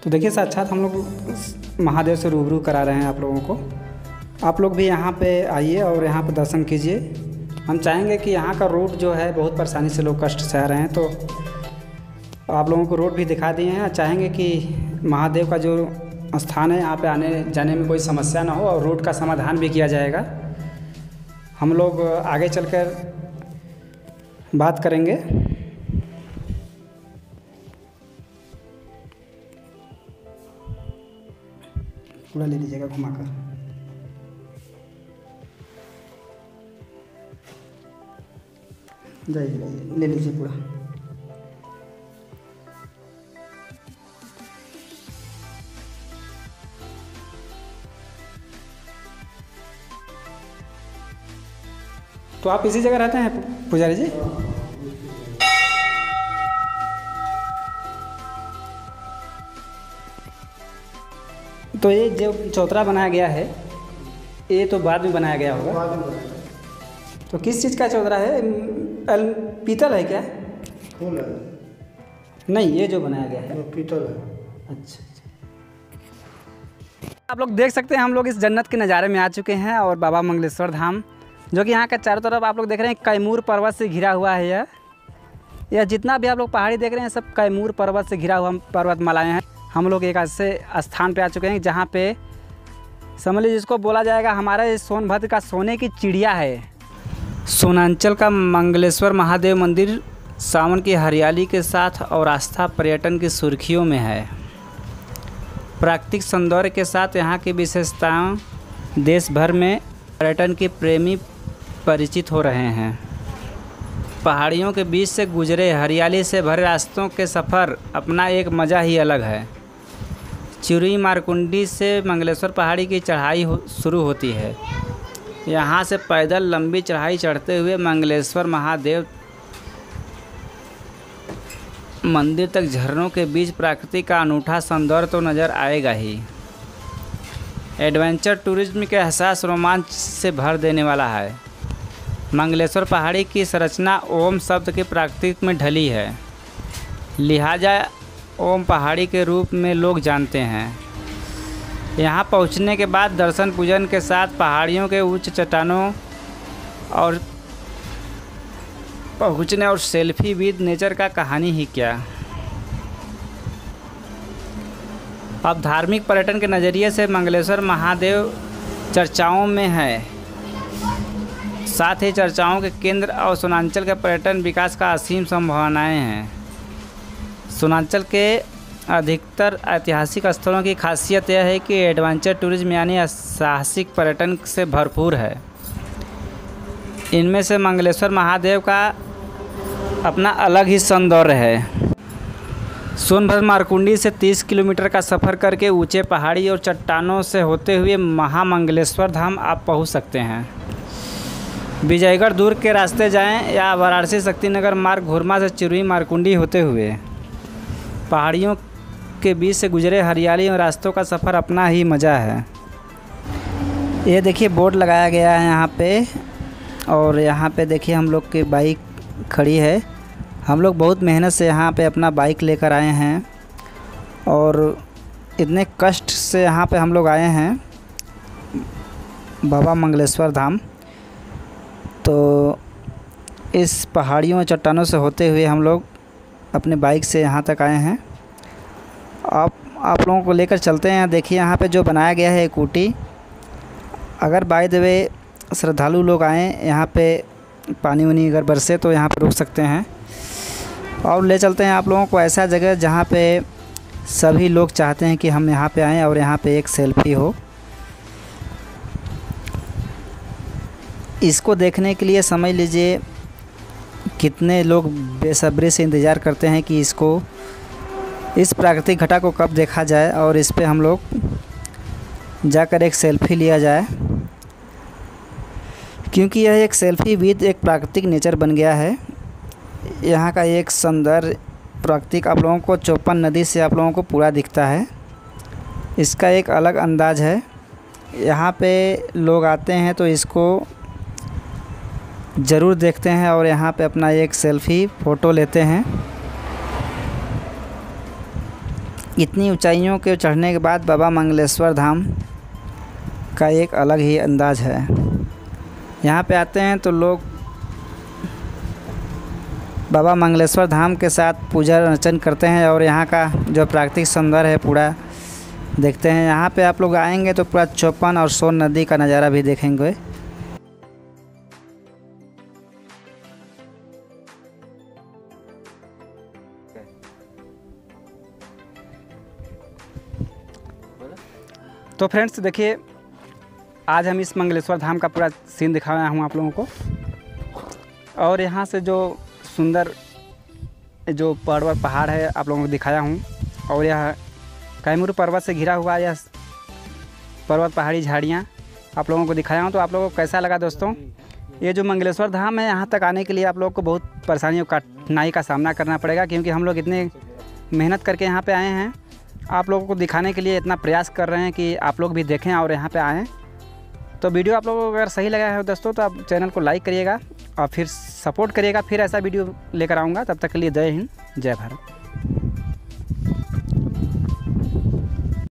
तो देखिए साक्षात हम लोग महादेव से रूबरू करा रहे हैं आप लोगों को। आप लोग भी यहाँ पे आइए और यहाँ पे दर्शन कीजिए। हम चाहेंगे कि यहाँ का रोड जो है बहुत परेशानी से लोग कष्ट से आ रहे हैं, तो आप लोगों को रोड भी दिखा दिए हैं। चाहेंगे कि महादेव का जो स्थान है यहाँ पे आने जाने में कोई समस्या ना हो और रोड का समाधान भी किया जाएगा। हम लोग आगे चलकर बात करेंगे। पूरा ले लीजिएगा घुमाकर। जाइए जाइए, ले लीजिए पूरा। तो आप इसी जगह रहते हैं पुजारी जी? तो ये जो चौतरा बनाया गया है, ये तो बाद में बनाया गया होगा। तो किस चीज़ का चौतरा है? पीतल है क्या? फूल है। नहीं, ये जो बनाया गया है पीतल है। अच्छा। आप लोग देख सकते हैं हम लोग इस जन्नत के नज़ारे में आ चुके हैं और बाबा मंगलेश्वर धाम, जो कि यहाँ का चारों तरफ आप लोग देख रहे हैं कैमूर पर्वत से घिरा हुआ है। यह जितना भी आप लोग पहाड़ी देख रहे हैं सब कैमूर पर्वत से घिरा हुआ पर्वतमालाएँ हैं। हम लोग एक ऐसे स्थान पे आ चुके हैं जहाँ पे समझ लीजिए जिसको बोला जाएगा हमारे सोनभद्र का सोने की चिड़िया है। सोनांचल का मंगलेश्वर महादेव मंदिर सावन की हरियाली के साथ और आस्था पर्यटन की सुर्खियों में है। प्राकृतिक सौंदर्य के साथ यहाँ की विशेषताएं देश भर में पर्यटन के प्रेमी परिचित हो रहे हैं। पहाड़ियों के बीच से गुजरे हरियाली से भरे रास्तों के सफ़र अपना एक मज़ा ही अलग है। चिरुई मारकुंडी से मंगलेश्वर पहाड़ी की चढ़ाई शुरू होती है। यहाँ से पैदल लंबी चढ़ाई चढ़ते हुए मंगलेश्वर महादेव मंदिर तक झरनों के बीच प्रकृति का अनूठा सौंदर्य तो नज़र आएगा ही। एडवेंचर टूरिज्म के एहसास रोमांच से भर देने वाला है। मंगलेश्वर पहाड़ी की संरचना ओम शब्द के प्राकृतिक में ढली है, लिहाजा ओम पहाड़ी के रूप में लोग जानते हैं। यहाँ पहुँचने के बाद दर्शन पूजन के साथ पहाड़ियों के उच्च चट्टानों और पहुँचने और सेल्फी विद नेचर का कहानी ही क्या। अब धार्मिक पर्यटन के नज़रिए से मंगलेश्वर महादेव चर्चाओं में है, साथ ही चर्चाओं के केंद्र और सोनांचल के पर्यटन विकास का असीम संभावनाएं हैं। सोनांचल के अधिकतर ऐतिहासिक स्थलों की खासियत यह है कि एडवेंचर टूरिज्म यानी साहसिक पर्यटन से भरपूर है। इनमें से मंगलेश्वर महादेव का अपना अलग ही सौंदर्य है। सोनभद्र मारकुंडी से 30 किलोमीटर का सफ़र करके ऊंचे पहाड़ी और चट्टानों से होते हुए महामंगलेश्वर धाम आप पहुंच सकते हैं। विजयगढ़ दुर्ग के रास्ते जाएं या वाराणसी शक्तिनगर मार्ग घुरमा से चिरुई मारकुंडी होते हुए पहाड़ियों के बीच से गुजरे हरियाली और रास्तों का सफ़र अपना ही मज़ा है। ये देखिए बोर्ड लगाया गया है यहाँ पे, और यहाँ पे देखिए हम लोग की बाइक खड़ी है। हम लोग बहुत मेहनत से यहाँ पे अपना बाइक लेकर आए हैं और इतने कष्ट से यहाँ पे हम लोग आए हैं बाबा मंगलेश्वर धाम। तो इस पहाड़ियों और चट्टानों से होते हुए हम लोग अपने बाइक से यहाँ तक आए हैं। आप लोगों को लेकर चलते हैं। देखिए यहाँ पे जो बनाया गया है एक ऊटी, अगर बाय द वे श्रद्धालु लोग आएँ यहाँ पे पानी वानी अगर बरसे तो यहाँ पे रुक सकते हैं। और ले चलते हैं आप लोगों को ऐसा जगह जहाँ पे सभी लोग चाहते हैं कि हम यहाँ पे आएँ और यहाँ पे एक सेल्फ़ी हो। इसको देखने के लिए समझ लीजिए कितने लोग बेसब्री से इंतज़ार करते हैं कि इस प्राकृतिक घटा को कब देखा जाए और इस पे हम लोग जाकर एक सेल्फ़ी लिया जाए, क्योंकि यह एक सेल्फ़ी विद एक प्राकृतिक नेचर बन गया है। यहाँ का एक सौंदर्य प्राकृतिक आप लोगों को चौपन नदी से आप लोगों को पूरा दिखता है। इसका एक अलग अंदाज़ है। यहाँ पे लोग आते हैं तो इसको ज़रूर देखते हैं और यहाँ पे अपना एक सेल्फ़ी फ़ोटो लेते हैं। इतनी ऊंचाइयों के चढ़ने के बाद बाबा मंगलेश्वर धाम का एक अलग ही अंदाज है। यहाँ पे आते हैं तो लोग बाबा मंगलेश्वर धाम के साथ पूजा अर्चन करते हैं और यहाँ का जो प्राकृतिक सौंदर्य है पूरा देखते हैं। यहाँ पे आप लोग आएंगे तो पूरा चौपन और सोन नदी का नज़ारा भी देखेंगे। तो फ्रेंड्स देखिए, आज हम इस मंगलेश्वर धाम का पूरा सीन दिखाया हूँ आप लोगों को, और यहाँ से जो सुंदर जो पर्वत पहाड़ है आप लोगों को दिखाया हूँ, और यह कैमूर पर्वत से घिरा हुआ यह पर्वत पहाड़ी झाड़ियाँ आप लोगों को दिखाया हूँ। तो आप लोगों को कैसा लगा दोस्तों? ये जो मंगलेश्वर धाम है, यहाँ तक आने के लिए आप लोगों को बहुत परेशानियों कठिनाई का सामना करना पड़ेगा, क्योंकि हम लोग इतने मेहनत करके यहाँ पे आए हैं। आप लोगों को दिखाने के लिए इतना प्रयास कर रहे हैं कि आप लोग भी देखें और यहाँ पे आएँ। तो वीडियो आप लोगों को अगर सही लगा है दोस्तों तो आप चैनल को लाइक करिएगा और फिर सपोर्ट करिएगा। फिर ऐसा वीडियो लेकर आऊँगा। तब तक के लिए जय हिंद, जय भारत।